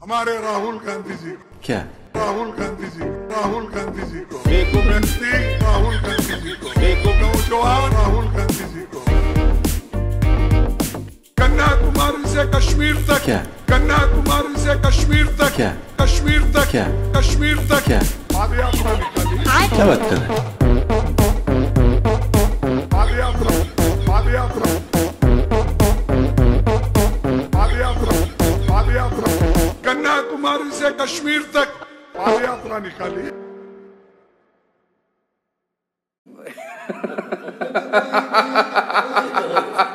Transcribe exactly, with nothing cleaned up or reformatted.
हमारे राहुल गांधी जी को, क्या राहुल गांधी जी राहुल गांधी जी को, देखो व्यक्ति राहुल गांधी जी को, देखो नौजवान राहुल गांधी जी को, कन्याकुमारी से कश्मीर तक, क्या कन्याकुमारी से कश्मीर तक, क्या कश्मीर तक, क्या कश्मीर तक क्या पाद यात्रा निकाली, क्या बात कर रहे हैं? पाद यात्रा, पाद यात्रा, पाद यात्रा, पाद यात्रा, कन्याकुमारी से कश्मीर तक पाद यात्रा निकाली।